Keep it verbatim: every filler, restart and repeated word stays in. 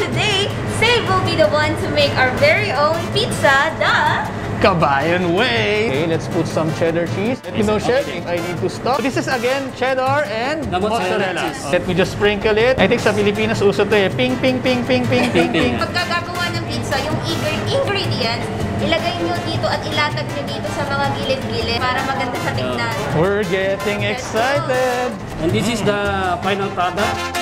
today, Save will be the one to make our very own pizza, the Qabayan way. Okay, let's put some cheddar cheese. Let me know, chef, if I need to stop. This is again cheddar and mozzarella. Let me just sprinkle it. I think sa Pilipinas uso to eh. Ping, ping, ping, ping, ping, ping, ping. Pagkagagawa ng pizza, yung ingredients, ilagay nyo dito at ilatag nyo dito sa mga gilid-gilid para maganda sa tignan. We're getting excited. And this is the final product.